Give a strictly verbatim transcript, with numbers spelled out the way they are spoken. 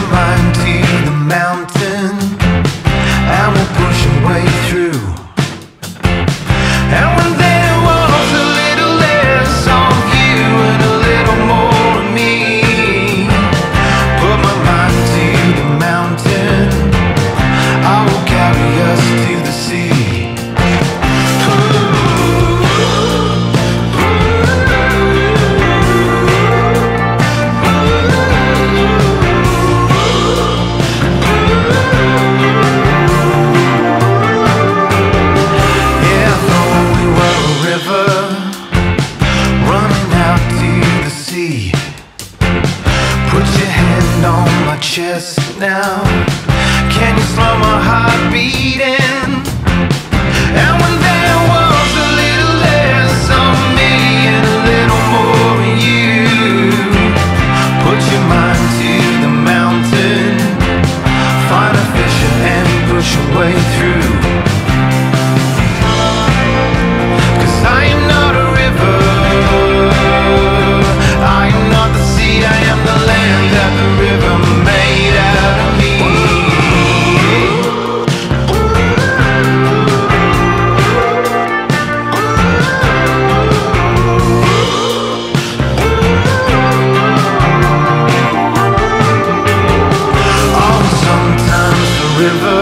your mind to the mountain, and we'll push our way through. And when there was a little less of you and a little more of me, put my mind to the mountain, I will carry us to the sea. Chest now, can you slow my heart beating? And when there was a little less of me and a little more of you, put your mind to the mountain, find a fissure and push your way through. 'Cause I am not a river, I am not the sea, I am the land that the river made out of me. Oh, sometimes the river